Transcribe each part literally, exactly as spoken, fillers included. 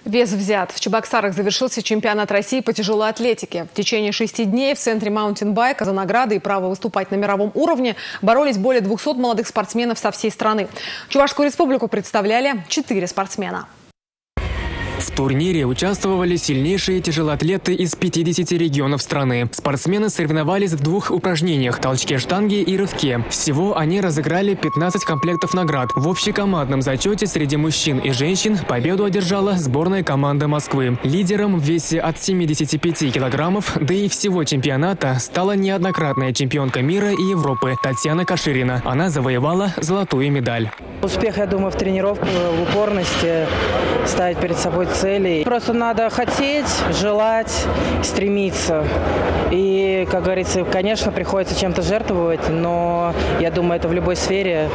Вес взят. В Чебоксарах завершился чемпионат России по тяжелой атлетике. В течение шести дней в центре маунтинбайка за награды и право выступать на мировом уровне боролись более двухсот молодых спортсменов со всей страны. Чувашскую республику представляли четыре спортсмена. В турнире участвовали сильнейшие тяжелоатлеты из пятидесяти регионов страны. Спортсмены соревновались в двух упражнениях – толчке штанги и рывке. Всего они разыграли пятнадцать комплектов наград. В общекомандном зачете среди мужчин и женщин победу одержала сборная команда Москвы. Лидером в весе от семидесяти пяти килограммов, да и всего чемпионата, стала неоднократная чемпионка мира и Европы Татьяна Каширина. Она завоевала золотую медаль. Успех, я думаю, в тренировках, в упорности, ставить перед собой цели. Просто надо хотеть, желать, стремиться. И, как говорится, конечно, приходится чем-то жертвовать, но я думаю, это в любой сфере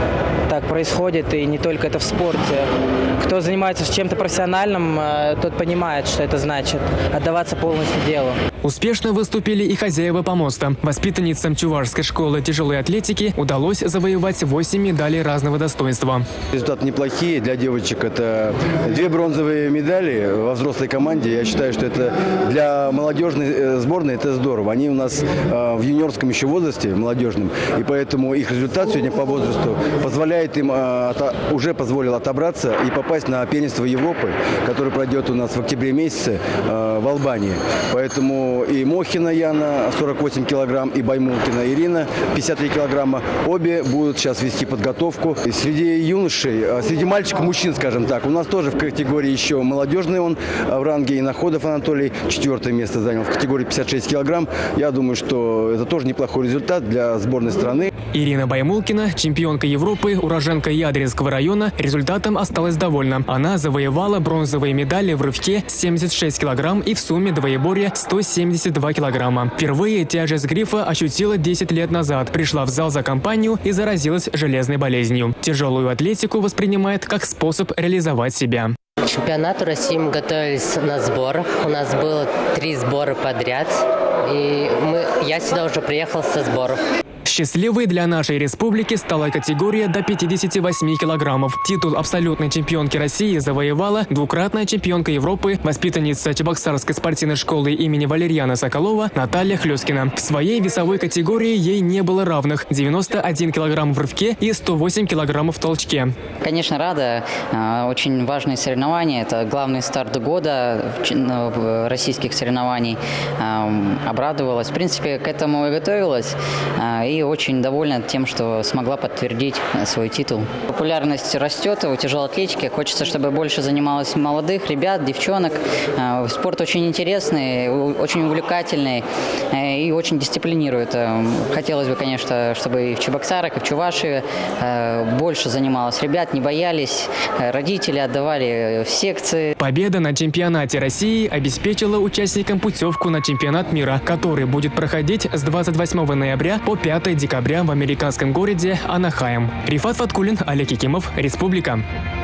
так происходит, и не только это в спорте. Кто занимается чем-то профессиональным, тот понимает, что это значит – отдаваться полностью делу. Успешно выступили и хозяева помоста. Воспитанницам Чувашской школы тяжелой атлетики удалось завоевать восемь медалей разного достоинства. Результаты неплохие. Для девочек это две бронзовые медали во взрослой команде. Я считаю, что это для молодежной сборной это здорово. Они у нас в юниорском еще возрасте, молодежном, и поэтому их результат сегодня по возрасту позволяет им, уже позволил отобраться и попасть на первенство Европы, которое пройдет у нас в октябре месяце в Албании. Поэтому и Мохина Яна сорок восемь килограмм, и Баймулкина Ирина пятьдесят три килограмма. Обе будут сейчас вести подготовку. И среди юношей, среди мальчиков, мужчин, скажем так, у нас тоже в категории еще молодежный он в ранге. Иноходов Анатолий четвертое место занял в категории пятьдесят шесть килограмм. Я думаю, что это тоже неплохой результат для сборной страны. Ирина Баймулкина, чемпионка Европы, уроженка Ядринского района, результатом осталась довольна. Она завоевала бронзовые медали в рывке семьдесят шесть килограмм и в сумме двоеборья сто семьдесят два килограмма. Впервые тяжесть грифа ощутила десять лет назад. Пришла в зал за компанию и заразилась железной болезнью. Тяжелую атлетику воспринимает как способ реализовать себя. К чемпионату России мы готовились на сборах. У нас было три сбора подряд. И мы, я сюда уже приехал со сборов. Счастливой для нашей республики стала категория до пятидесяти восьми килограммов. Титул абсолютной чемпионки России завоевала двукратная чемпионка Европы, воспитанница Чебоксарской спортивной школы имени Валерьяна Соколова Наталья Хлёскина. В своей весовой категории ей не было равных – девяносто один килограмм в рывке и сто восемь килограммов в толчке. Конечно, рада. Очень важные соревнования. Это главный старт года российских соревнований. Обрадовалась. В принципе, к этому и готовилась. И очень довольна тем, что смогла подтвердить свой титул. Популярность растет у тяжелой атлетики. Хочется, чтобы больше занималось молодых ребят, девчонок. Спорт очень интересный, очень увлекательный и очень дисциплинирует. Хотелось бы, конечно, чтобы и в Чебоксарах, и в Чувашии больше занималось ребят, не боялись. Родители отдавали в секции. Победа на чемпионате России обеспечила участникам путевку на чемпионат мира, который будет проходить с двадцать восьмого ноября по пятое декабря в американском городе Анахайм. Рифат Фаткуллин, Олег Якимов, Республика.